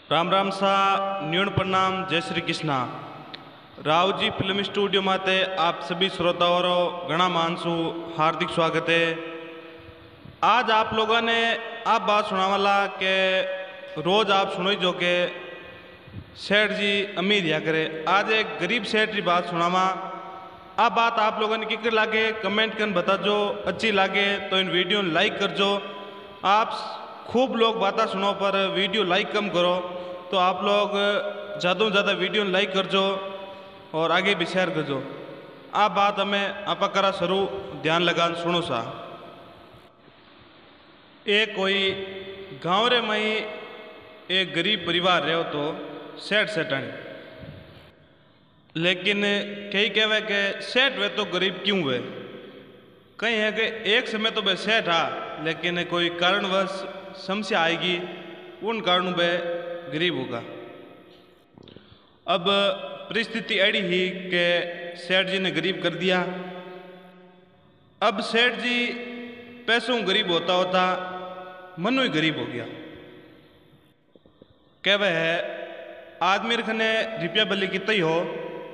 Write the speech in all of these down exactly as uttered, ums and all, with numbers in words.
राम राम सा न्यून प्रणाम, जय श्री कृष्णा। राव जी फिल्म स्टूडियो माते आप सभी श्रोताओं रो घना मानसू हार्दिक स्वागत है। आज आप लोगों ने आप बात सुना वाला के रोज आप सुनो जो के सेठ जी अमीर या करे, आज एक गरीब सेठ की बात सुनावा। आ बात आप लोगों ने किकर लागे कमेंट कर बता जो, अच्छी लागे तो इन वीडियो लाइक कर जो। आप खूब लोग बातें सुनो पर वीडियो लाइक कम करो, तो आप लोग ज़्यादा से ज़्यादा वीडियो लाइक कर जो और आगे भी शेयर कर जो। आप बात हमें आप करा शुरू ध्यान लगा सुनो सा। एक कोई गाँव रे मई एक गरीब परिवार रहो तो सेठ सेठानी, लेकिन कई कहवे के सेठ वे तो गरीब क्यों हुए। कहीं है कि एक समय तो वे सेठ आ, लेकिन कोई कारणवश समस्या आएगी, उन कारणों वे गरीब होगा। अब परिस्थिति ऐडी ही कि सेठ जी ने गरीब कर दिया। अब सेठ जी पैसों गरीब होता होता मनो ही गरीब हो गया। कहवे है आदमी रखने रुपया बल्ली कितना ही हो,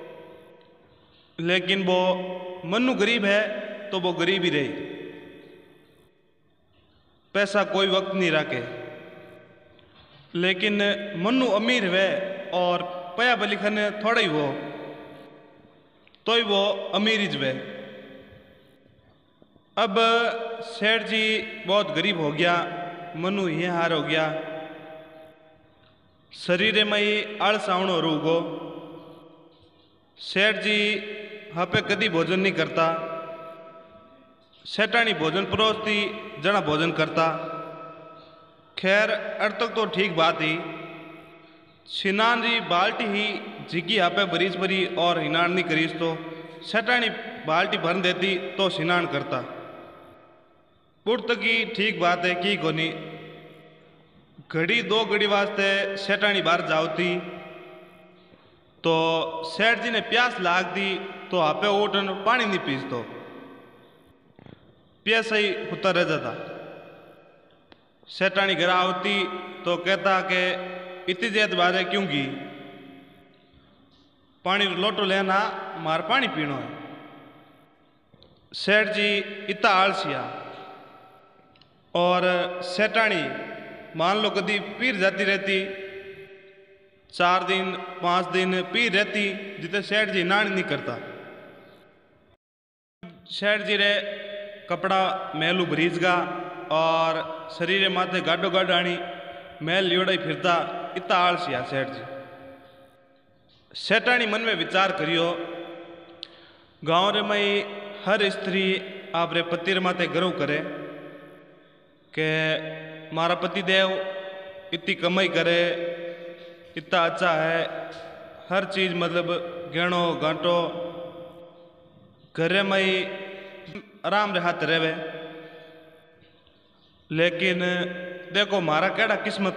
लेकिन वो मनु गरीब है तो वो गरीब ही रही। पैसा कोई वक्त नहीं रखे, लेकिन मनु अमीर वे और पया बलिखन थोड़ा ही वो तो ही वो अमीर ही वे। अब सेठ जी बहुत गरीब हो गया, मनु ये हार हो गया, शरीर में ही आलस आवणो रूगो। सेठ जी हापे कदी भोजन नहीं करता, सेठानी भोजन परोसती जना भोजन करता। खैर अर तक तो ठीक बात ही, सिनान री बाल्टी ही जिगी आपे बरीज भरी और हिनान नहीं करीस तो सेठानी बाल्टी भर देती तो सिनान करता। पुर्त की ठीक बात है की कोनी, घड़ी दो घड़ी वास्ते सेठानी बाहर जावती तो सेठ जी ने प्यास लागती तो आपे उठन पानी नहीं पीसतो, प्यास ही उतर रह जाता। सेठानी घर आवती तो कहता कि इतनी जेत बाजे क्यों की, पानी लोटो लेना मार पानी पीनो है। सेठ जी इतना आलसिया और सेठानी मान लो कदी पीर जाती रहती, चार दिन पांच दिन पीर रहती जिते सेठ जी नान नहीं करता। सेठ जी रे कपड़ा महलू भरीजगा और शरीर माथे गाडो गाडाणी महल लियोड़ा फिरता, इतना आलसिया सेठ जी। सेठानी मन में विचार करियो, गाँव रे मई हर स्त्री आप रे पति रे माथे गर्व करे के मारा पति देव इतनी कमाई करे, इतना अच्छा है, हर चीज मतलब गहणो गांटो घरे मई आराम रे हाथ रेवे। लेकिन देखो मारा केड़ा किस्मत,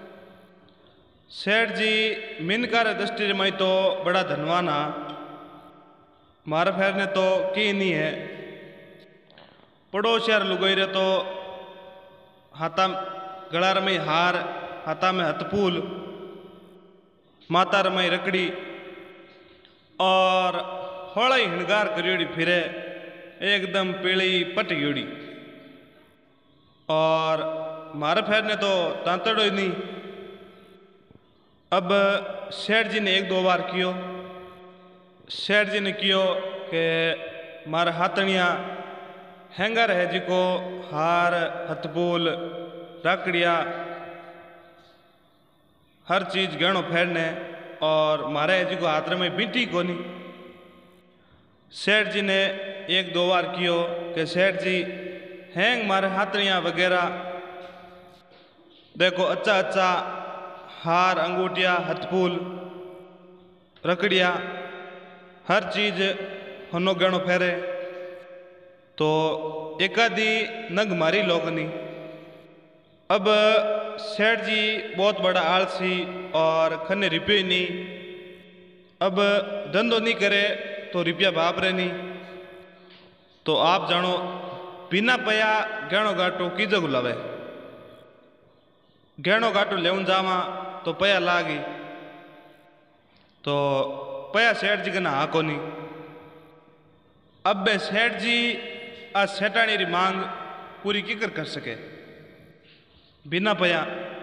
सेठ जी मिनका रे दृष्टि में तो बड़ा धनवान आ, मारा फेर ने तो की नहीं है। पड़ोसियार लुगोई रे तो हाथा गला रमई हार, हाथा में हथपूल, माता रमई रकड़ी और होड़ा ही हिणगार करियोड़ी फिरे, एकदम पीली पटगियोड़ी। और मारे फेर ने तो तांतड़ो ही नहीं। अब सेठ जी ने एक दो बार कियो, सेठ जी ने कियो कि मारा हाथनिया हैंगर है जिको हार हथपूल राकड़िया हर चीज गहणो फेरने, और मारे है जिको हाथ में बीटी कोनी। सेठ जी ने एक दो बार कियो कि सेठ जी हैंग मारे हाथनिया वगैरह देखो अच्छा अच्छा हार अंगूठिया हथपूल रकड़िया हर चीज हनो गहणो फेरे, तो एकादी नग मारी लोगनी। अब सेठ जी बहुत बड़ा आलसी और खन्ने रुपये ही नहीं, अब धंधो नहीं करे तो रुपया बापरे नहीं। तो आप जानो बिना पया गहणो गाटो कीजो गुलावे, गहणो गाटो लेवन जावा तो पया लागी तो पया सेठ जी कना हाँ कोनी। अब बे सेठ जी आ सेठानी री मांग पूरी किकर कर सके बिना पया।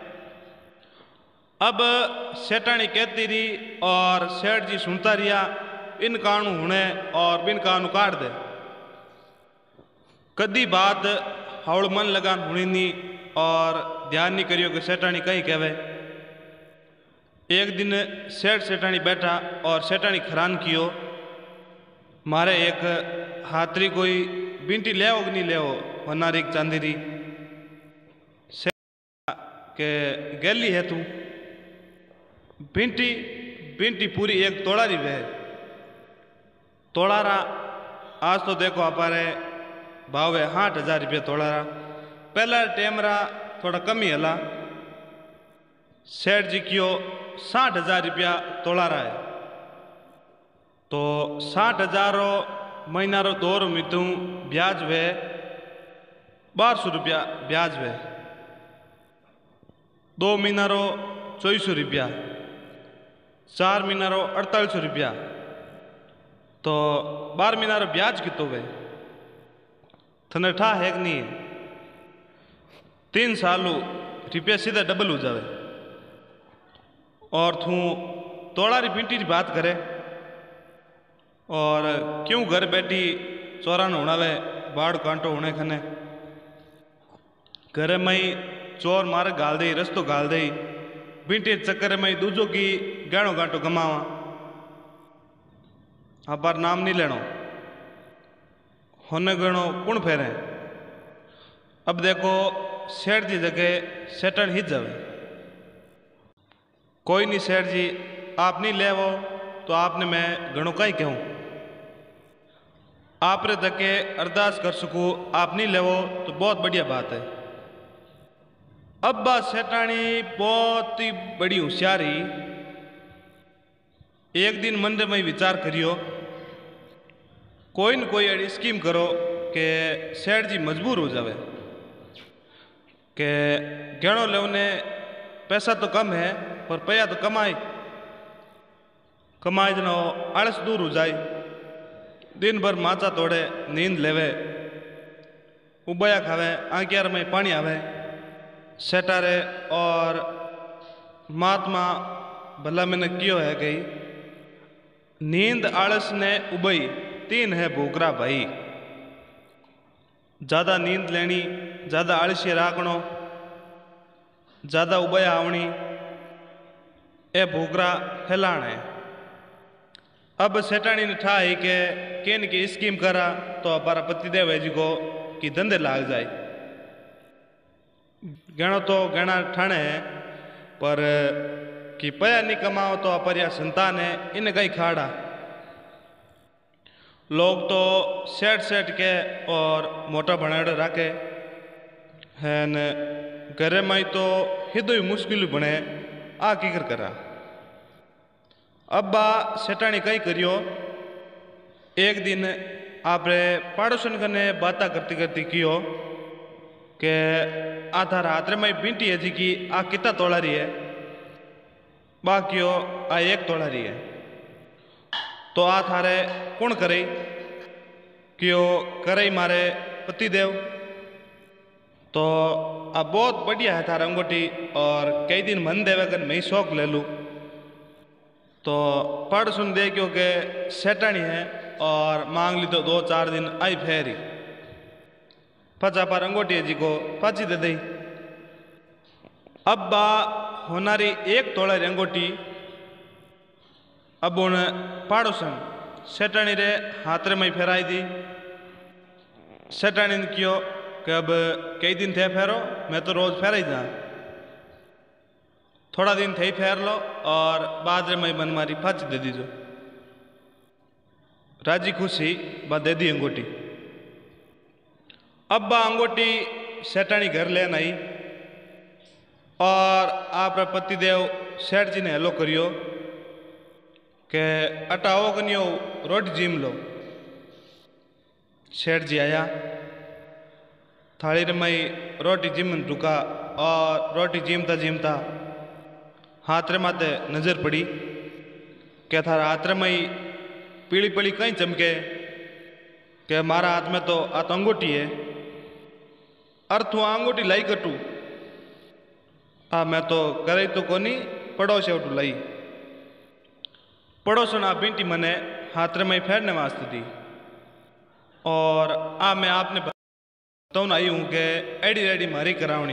अब सेठानी कहती रही और सेठ जी सुनता रिया, इन कानू हुणे और बिन कानू काट दे। कदी बात हवड़ मन लगान हुणी नी और ध्यान नहीं करियो कि सेठानी कहीं कहवे। एक दिन सेठ सेठानी बैठा और सेठानी खरान कियो, मारे एक हाथरी कोई बिंटी ले कि नहीं ले होनारी चांदी री के गैली है तू बिंटी बिंटी पूरी एक तोड़ा री वे तोड़ा रा। आज तो देखो अपारे भाव है आठ हजार रुपये तोड़ा रा। पहला टाइम रा थोड़ा कम ही हला। सेठ जी कियो साठ हजार रुपया तोड़ा रहा है तो साठ हजार रो महीना रो दो रो मितू ब्याज वे बारह सौ रुपया ब्याज वे। दो महीना रो चौबीस सौ रुपया, चार महीना रो अड़तालीस सौ रुपया, तो बारह महीना रो ब्याज कितो वे थने ठा है कि नहीं। तीन सालू रुपया सीधा डबल हो जावे और तू तोड़ा री पिंटी री बात करे और क्यों घर बैठी चोरान होनावे बाड़ कांटो होने खने घर में चोर मार गाल दे रस्तो गाल दे बिंटी चक्कर में दूजो की गाणो गांटो गमावा। आप बार नाम नहीं लेनो होने गणो कुण फेरे। अब देखो सेठ जी जगह सेठन ही जावे। कोई नहीं सेठ जी आप नहीं ले वो तो आपने मैं घणो कहीं कहूँ आप रे तके अरदास कर सकूँ, आप नहीं ले वो तो बहुत बढ़िया बात है। अब बात सेठानी बहुत ही बड़ी होशियारी। एक दिन मन में विचार करियो कोई न कोई अड़ी स्कीम करो कि सेठ जी मजबूर हो जावे कि गहणो लेवने पैसा तो कम है पर पैया तो कमाए कमाए जनो आलस दूर हो जाए। दिन भर माचा तोड़े नींद लेवे उबया खावे आंकियार में पानी आवे सेठारे और महात्मा भला मैंने कियो है गई नींद आलस ने उबई तीन है भूखरा भाई। ज़्यादा नींद लेनी, ज़्यादा आलस्य राखणो, ज़्यादा उबया आवनी ए भूखरा हिलाण है। अब सेठानी ने ठा ही के केन की स्कीम करा तो हमारा पतिदेव है जी को कि धंधे लाग जाए। गणो तो गणा ठाणे है पर कि पया नहीं कमाओ तो अपरिया संतान है इन कई खाड़ा। लोग तो सेठ सेठ के और मोटा बनाड़े रखे हैं घरे में तो हिदो मुश्किल बने आ किकर करा। अब बा सेठानी कई करियो एक दिन आपरे पड़ोसन कने बाता करती करती कियो के आ थारा हाथ में बिंटी है जी की आ कितना तोड़ा रही है बाकियो आ एक तोड़ा रही है तो आ थारे कौन करे क्यों करे मारे पतिदेव। तो आ बहुत बढ़िया है थारा अंगूठी और कई दिन मन देवे कर मैं शौक ले लूँ तो पढ़ सुन दे क्योंकि सेठानी है और मांग ली तो दो चार दिन आई फेरी पचा पर अंगूठी जी को पाची दे दी। अब बा होनारी एक तोड़ा री अंगूठी अब उन पाड़ोसन सेठानी रे हाथ में फेराई दी। सेठानी ने कियो कि अब कई दिन थे फेरो मैं तो रोज फेराई जा थोड़ा दिन थे फेर लो और बाद में मन मारी फाची दे दीजो। राजी खुशी बा दे दी अंगूठी। अब बा अंगूठी सेठानी घर लेन आई और आप पतिदेव सेठ जी ने हेलो करियो के अटाओ कनियो रोटी जीम लो। सेठ जी आया थाली में रोटी जिमन रुका और रोटी जीमता जीमता हाथ माते नजर पड़ी के थारा हाथ में ही पीली पीली कहीं चमके के मारा हाथ में तो आ तो अंगूठी है। अर्थ हुआ अंगूठी लाई कटू आ मैं तो करे तो कोनी पड़ोस उठू लाई। पड़ोसन आ बींटी मने हाथ में ही फेरने वास्ते दी और आ मैं आपने तो आई हूँ के एडी एडी मारी करावनी।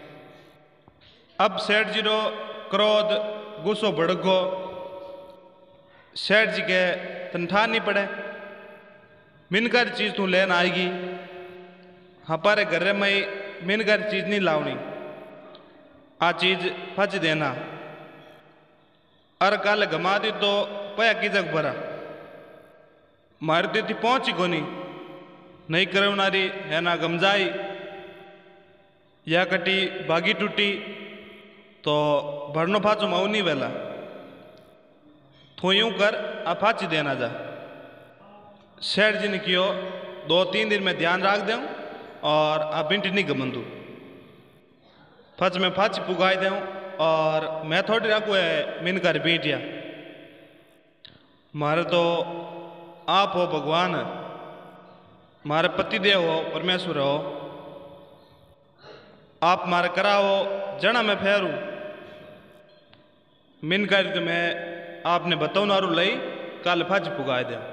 अब सेठ जी रो क्रोध गुस्सो भड़को। सेठ जी के तनठा नहीं पड़े मिनकर चीज तू लेन आएगी हमारे घर में ही मिनकर चीज नहीं लावनी आ चीज फच देना अर कल घमा दी तो पया की जग भरा मारती थी पहुंची कोनी नहीं करवनारी है ना गमजाई या कटी भागी टूटी तो भरनो फाचो माऊ नहीं वेला तो यूं कर आ फाची देना जा। सेठ जी ने कियो दो तीन दिन में ध्यान रख दूँ और आ बिंटी नहीं गमंदू फच में फाची पुगाई दूँ और मैं थोड़ी रखू है मिनकर बीटिया मारे तो आप हो भगवान मारे पति देव हो परमेश्वर हो आप मारे कराओ जना मैं फेरू मिनकर तो मैं आपने बताऊ नारू लई कल फाची पुगाए दे।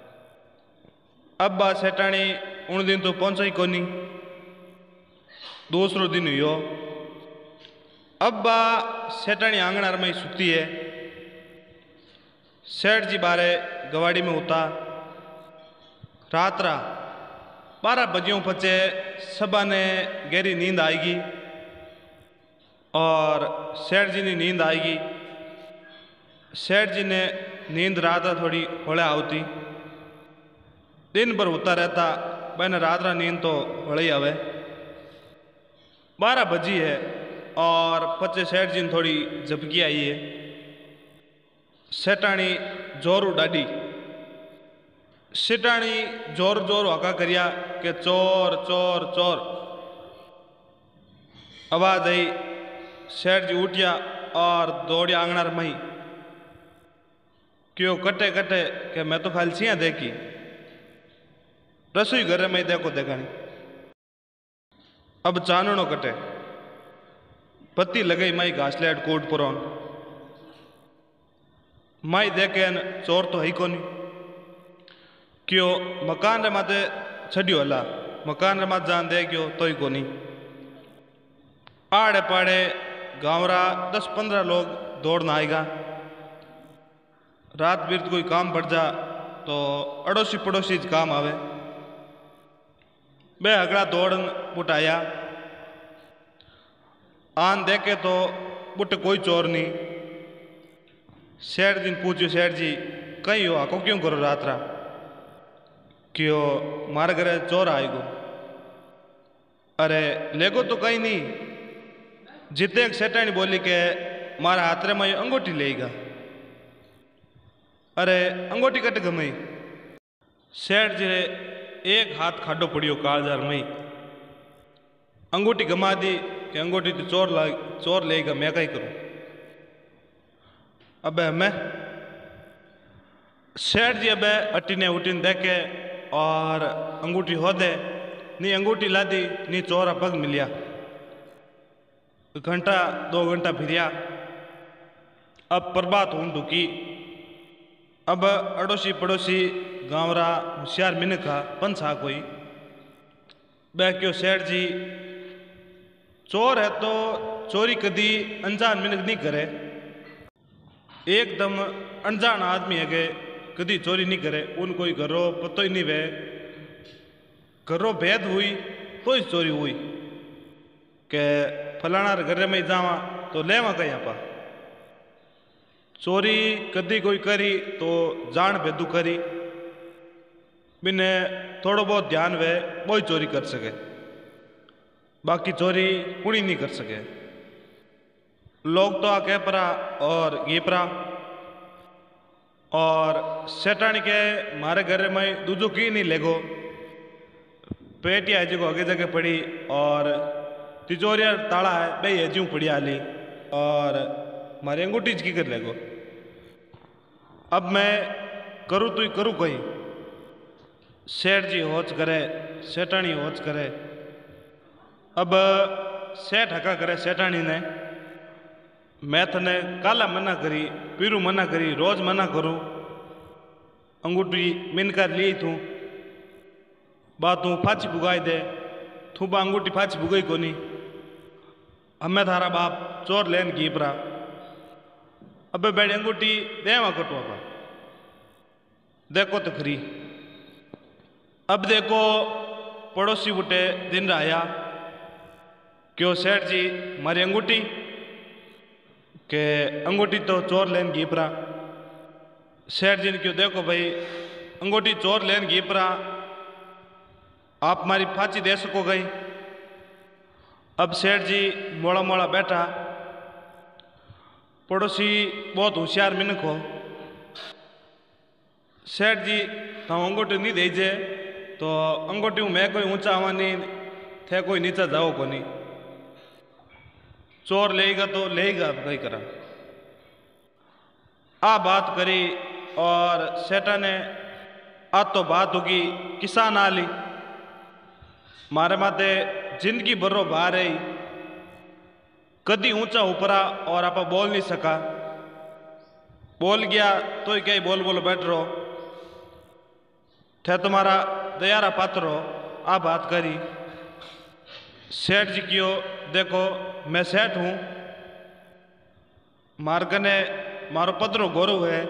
अब बा सेठानी उन दिन तो पहुंचा ही कोनी दूसरो दिन हुयो। अब बा सेठानी आंगणार में सुती है। सेठ जी बारे गवाड़ी में उता रात रा बारह बजियों पचे सबा ने गहरी नींद आएगी और सेठ जी ने नींद आएगी। सेठ जी ने नींद रात थोड़ी होले आवती दिन भर होता रहता मैंने रात रा नींद तो होले ही आवे। बारह बजी है और पचे सेठ जी ने थोड़ी झपकी आई है। सेठानी जोरू डाडी सेठानी जोर जोर हका करिया के चोर चोर चोर आवाज आई। सेठ जी उठिया और दौड़िया आंगणार मही क्यों कटे कटे के मैं तो खाली छिया देखी रसोई घर में देखो देखानी। अब चानणो कटे पत्ती लगई माई घासलेट कोट पुरोन माई देखे चोर तो है कोनी क्यों मकान रे माते छड़ियो हला मकान रे माते जान दे क्यों तो ही कोनी। आड़े पाड़े गाँवरा दस पंद्रह लोग दौड़ना आएगा। रात बीत कोई काम पड़ जा तो अड़ोसी पड़ोसी काम आवे। बे अगला दौड़न बुटाया आन देखे तो बुट कोई चोर नहीं। सेठ जी ने पूछो सेठ जी कहीं हो आको क्यों करो रात रा क्यों मारे घरे चोर आएगो। अरे लेगो तो कहीं नहीं जिते एक सेठानी बोली के मारा हाथ रे में अंगूठी लेगा। अरे अंगूठी कट गमई सेठ जी रे एक हाथ खाडो पड़ियो कालजार में अंगूठी गमा दी कि अंगूठी तो चोर ला चोर लेगा मैं क्या करूं। अब मैं सेठ जी अब अटीने उटीने देखे और अंगूठी हो दे नी अंगूठी ला दी नी चोरा पग मिलिया। घंटा दो घंटा फिरिया अब प्रभात हूं ढुकी। अब अड़ोसी पड़ोसी गाँवरा होशियार मिनखा पंछा कोई बह क्यों सेठ जी चोर है तो चोरी कदी अनजान मिनक नहीं करे। एकदम अनजान आदमी है कदी चोरी नहीं करे। उन कोई घरों पतो ही नहीं वे घरों भेद हुई तो ही चोरी हुई के फलाना घर में जावा तो लेवा कहीं आपा। चोरी कदी कोई करी तो जान बेदू करी बिने थोड़ो बहुत ध्यान वे वो ही चोरी कर सके बाकी चोरी कुड़ी नहीं कर सके। लोग तो आ कह परा और ये परा और सेठानी के मारे घर में दूजो की नहीं लेगो पेटिया जो आगे जगह पड़ी और तिजोरिया ताला है बे हजू पड़ी आली और मारी अंगूठी की कर लेगो। अब मैं करूँ तो ही करूँ कहीं। सेठ जी होच करे, सेठानी होच करे। अब सेठ हका करे सेठानी ने, मैं थने काला मना करी, पीरू मना करी, रोज मना करूँ, अंगूठी मिनकर ली थू, बा तू फाची भुगाई दे, थू बा अंगूठी फाची भुगाई कोनी, हमें थारा बाप चोर लेन गीपरा। अब बैठी अंगूठी देवा कटवा पा, देखो तो खरी। अब देखो पड़ोसी बुटे दिन आया, क्यों सेठ जी मारी अंगूठी के अंगूठी तो चोर लेन गीपरा। सेठ जी ने क्यों देखो भाई अंगूठी चोर लेन गीपरा, आप मारी फांसी दे सको गई। अब सेठ जी मोड़ा मोड़ा बैठा, पड़ोसी बहुत होशियार मिनक हो। सेठ जी तुम अंगूठी नहीं दीजे तो अंगूठी मैं कोई ऊंचा आवा नहीं थे, कोई नीचा जाओ को नहीं, चोर लेगा तो लेगा, अब कहीं करा। आ बात करी और सेठा ने आ तो बात होगी किसान आली, मारे माते जिंदगी भरो बाहर रही, कदी ऊंचा उपरा और आप बोल नहीं सका, बोल गया तो ही कहीं बोल बोलो बैठ रहो, थे तुम्हारा दयारा पात्र हो। आ बात करी। सेठ जी क्यों देखो मैं सेठ हूँ, मार्गने मारो पदरो गौरव है,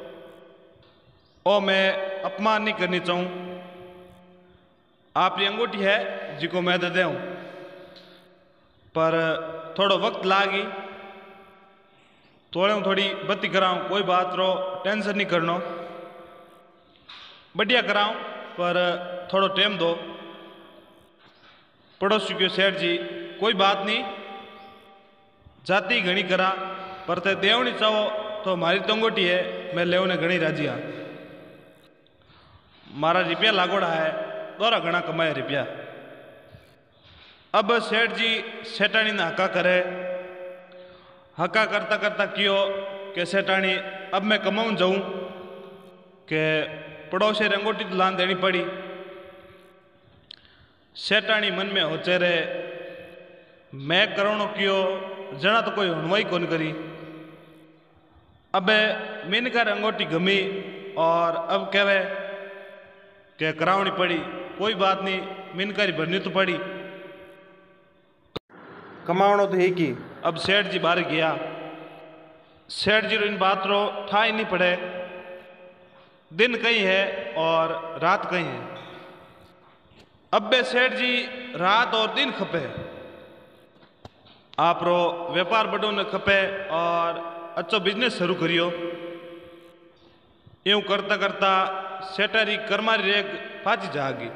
ओ मैं अपमान नहीं करनी चाहूँ। आपकी अंगूठी है जिको मैं दे दूँ, पर थोड़ो वक्त लागी, थोड़े थोड़ी बत्ती कराऊँ, कोई बात रो टेंशन नहीं करनो, बढ़िया कराऊँ पर थोड़ो टाइम दो। पड़ोसी क्यों सेठ जी कोई बात नहीं, जाती घनी करा, पर ते देवनी चाहो तो मारी तो अंगूठी है, मैं लेवने घनी राजी हाँ। मारा रुपया लागोड़ा है, दोरा घना कमाया रुपया। अब सेठ जी सेठानी ने हका करे, हका करता करता क्यों के सेठानी अब मैं कमाऊं जाऊं के पड़ोसी अंगूठी तो लान देनी पड़ी। सेठानी मन में होचे रे, मैं करोनो क्यों जना तो कोई हनवाई कौन करी। अब मिनकर अंगूठी गमी और अब कहवे के करावनी पड़ी, कोई बात नहीं मिनकर भरनी तो पड़ी, कमावनो तो है की। अब सेठ जी बाहर गया, सेठ जी इन बात रो ठा ही नहीं पड़े, दिन कहीं है और रात कहीं है। अब बे सेठ जी रात और दिन खपे, आप रो व्यापार बड़ो ने खपे और अच्छो बिजनेस शुरू करियो। यूं करता करता सेठारी कर्मारी रेग फाची जागी।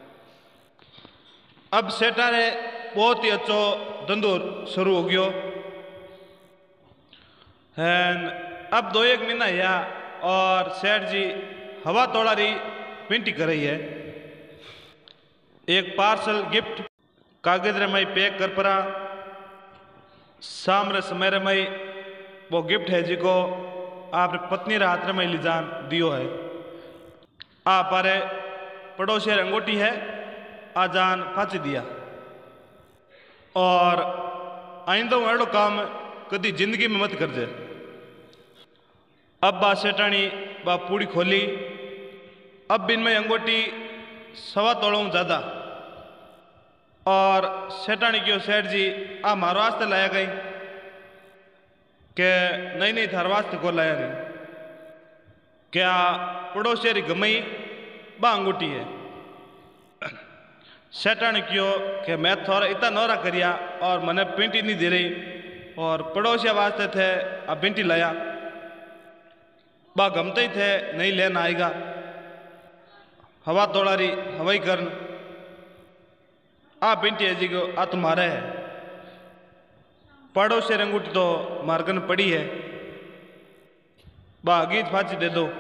अब सेठारे बहुत ही अच्छो धंधो शुरू हो गयो है। अब दो एक महीना या और सेठ जी हवा तोड़ारी पिंटी कर रही है। एक पार्सल गिफ्ट कागज रे मई पैक कर परा, सामने समय रे मई वो गिफ्ट है जिको आप पत्नी रे हाथ रे मई लिजान दियो है। आ पारे पड़ोसी अंगूठी है, आजान फाची दिया और आइंदो अड़ो काम कदी जिंदगी में मत कर दे। अब बा सेठानी बा पूड़ी खोली, अब बिन में अंगूठी सवा तोड़ो ज्यादा और सेठानी क्यों सेठ जी आ मारो वास्ते लाया गई के नहीं नहीं थार वास्ते को लाया नहीं, क्या पड़ोसी री गमई बा अंगूठी है। सेठानी क्यों कि मैं थोड़ा इतना नौरा करिया और मने पिंटी नहीं दे रही और पड़ोसिया वास्ते थे अब पिंटी लाया, बा गमते ही थे नहीं लेना आएगा, हवा तोड़ारी हवाई करन। आ पिंटी है जी को आ तुम्हारे है, पड़ोसी अंगूठी तो मार्गन पड़ी है, बा गीत फाची दे दो।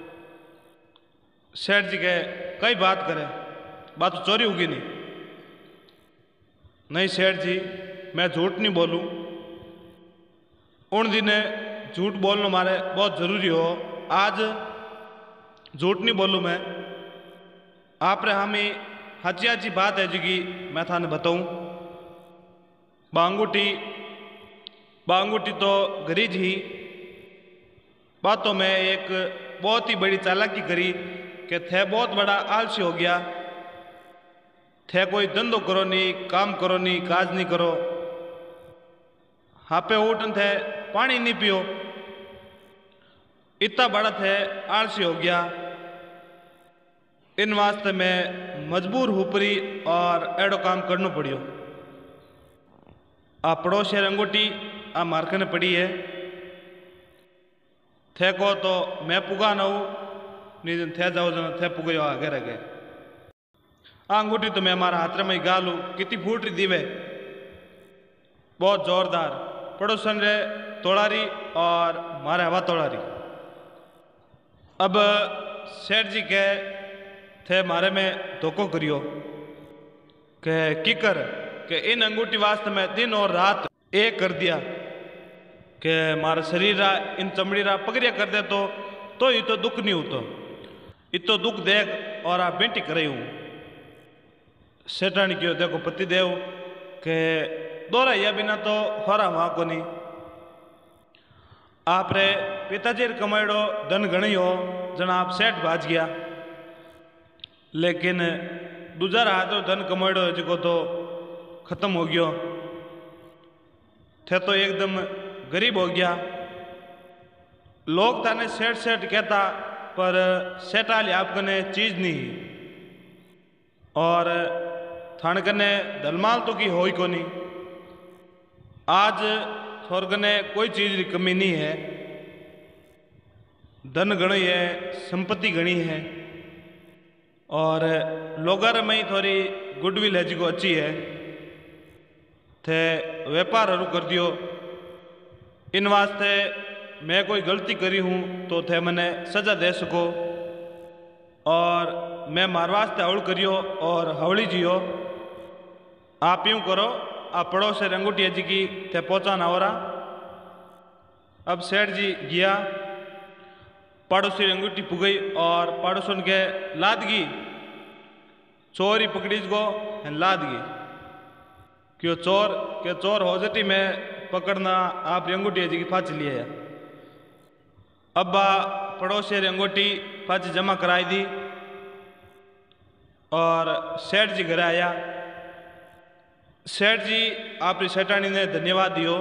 सेठ जी के कई बात करे, बात तो चोरी होगी नहीं। नहीं सेठ जी मैं झूठ नहीं बोलूं, उन दिन झूठ बोलना मारे बहुत जरूरी हो। आज झूठ नहीं बोलूँ मैं, आप रे हमें हची हची बात है जी की मैं थाने बताऊँ। बांगूटी बांगूटी तो गरीज ही बातों में एक बहुत ही बड़ी चालाकी करी कि थे बहुत बड़ा आलसी हो गया, थे कोई धंधो करो नहीं, काम करो नहीं, काज नहीं करो, हापे उठन थे पानी नहीं पियो, इतना बड़ा थे आलसी हो गया। इन वास्ते में मजबूर हुपरी और एडो काम करना पड़ियो। आ पड़ोसी रंगोटी आ मार्कने पड़ी है, थे को तो मैं पुगा न हूँ नहीं थे जाओ जन थे पुगो आगे रह गए। आ अंगूठी तो मैं हमारा हाथ में गालू कितनी फूट रही दीवे बहुत जोरदार, पड़ोसन रे तोड़ा रही और मारे हवा तोड़ा रही। अब सेठ जी के थे मारे में धोखो करियो के की कर के इन अंगूठी वास्ते में दिन और रात एक कर दिया के मारा शरीर रा इन चमड़ी रा पकड़िया कर दे तो तो ये तो दुख नहीं होतो, इतो दुख देख और आप बेटी करे हूँ। सेठानी क्यों देखो पति देव के दोरा या बिना तो होरा वहां को नहीं। आप रे पिताजी कमाईडो धन घणी हो जना आप सेठ भाज गया, लेकिन दूजा हाथों धन कमाईडो जो तो खत्म हो गयो, थे तो एकदम गरीब हो गया। लोग थाने सेठ सेठ कहता पर सेठ आली आपकने चीज नहीं और थाने कने दलमाल तो की होई को नहीं। आज थोर कने कोई चीज की कमी नहीं है, धन घणी है, संपत्ति घणी है और लोगर में ही थोड़ी गुडविल है जो अच्छी है, थे व्यापार हरू कर दियो। इन वास्ते मैं कोई गलती करी हूँ तो थे मैंने सजा दे सको और मैं मार वास्ते हवल करियो और हवली जियो। आप यूँ करो, आप पड़ोस से रंगूटी जी की थे पहुँचाना हो रहा। अब सेठ जी गया, पड़ोसी रंगूटी पुगई और पड़ोसन के लाद गई, चोरी पकड़ी गो लाद गई क्यों चोर के चोर हो जटी में पकड़ना आप रंगूटी जी की फांसी लिए। अब्बा पड़ोसी रंगूटी फांसी जमा कराई दी और सेठ जी घर आया। सेठ जी आपकी सेठानी ने धन्यवाद दियो,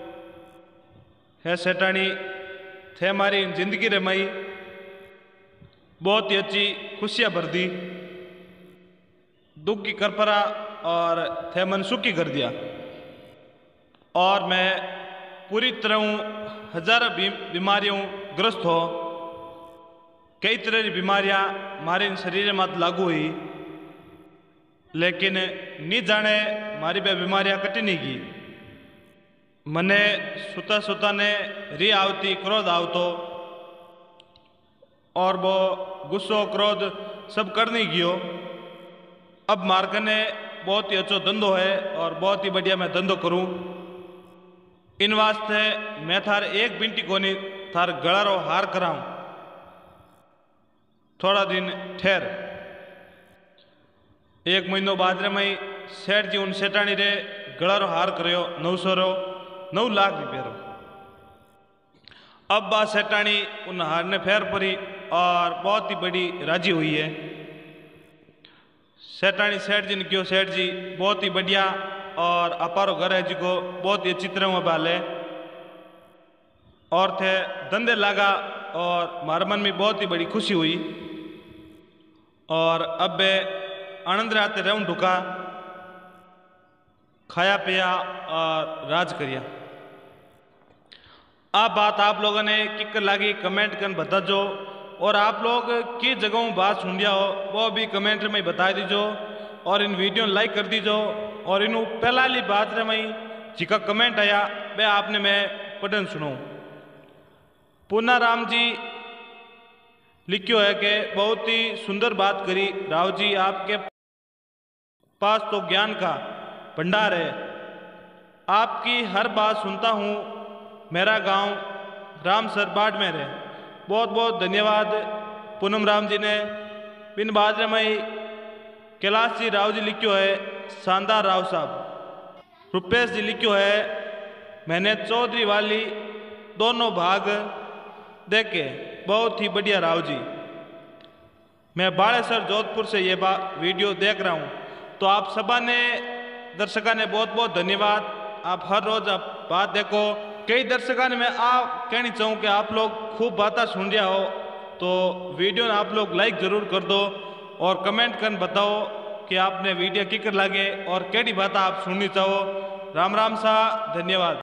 है सेठानी थे हमारी जिंदगी रमाई बहुत ही अच्छी खुशियाँ भर दी, दुख की करपरा और थे मन सुखी कर दिया और मैं पूरी तरह हजारों बीमारियों ग्रस्त हो, कई तरह की बीमारियां हमारे शरीर में लागू हुई, लेकिन नहीं जाने मारी बे बीमारियां कटी नहीं की। मने सुता सुता ने री आवती, क्रोध आवतो और वो गुस्सो क्रोध सब कर नहीं गियो। अब मार्कने बहुत ही अच्छो धंधो है और बहुत ही बढ़िया मैं धंधो करूं। इन वास्ते मैं थार एक बिंटी कोनी थार गला रो हार कराऊं, थोड़ा दिन ठहर। एक महीनों बाद रे मई सेठ जी उन सेठानी रे गला रो हार करो नौ सौ रो नौ लाख रुपये रो। अब बा सेठानी उन हार ने फेर पड़ी और बहुत ही बड़ी राजी हुई है। सेठानी सेठ जी ने क्यों सेठ जी बहुत ही बढ़िया और अपारो घर है जी को बहुत ही अच्छी तरह में बाले और थे धंधे लगा और मारे मन में बहुत ही बड़ी खुशी हुई और अब बे आनंद रहते रहूं ढुका, खाया पिया और राज करिया। आप बात आप लोगों ने किक लागी कमेंट कर बता जो और आप लोग की जगहों बात सुन लिया हो वो भी कमेंट में बता दीजो और इन वीडियो लाइक कर दीजो और इन पहला ली बात रे मई जिका कमेंट आया वह आपने मैं पढ़न सुनो। पूना राम जी लिखियो है कि बहुत ही सुंदर बात करी राव जी, आपके पास तो ज्ञान का भंडार है, आपकी हर बात सुनता हूँ मेरा गांव रामसर बाड़मेर है। बहुत बहुत धन्यवाद पूनम राम जी ने। बिन बाजरे मई कैलाश जी राव जी लिखियो है शानदार राव साहब। रुपेश जी लिखियो है मैंने चौधरी वाली दोनों भाग देखे, बहुत ही बढ़िया राव जी। मैं बाड़ेसर जोधपुर से ये वीडियो देख रहा हूँ। तो आप सबा ने दर्शकों ने बहुत बहुत धन्यवाद। आप हर रोज आप बात देखो। कई दर्शकों ने मैं आप कहनी चाहूँ कि आप लोग खूब बातें सुन रहा हो तो वीडियो आप लोग लाइक जरूर कर दो और कमेंट कर बताओ कि आपने वीडियो किकर लगे और केड़ी बात आप सुननी चाहो। राम राम सा, धन्यवाद।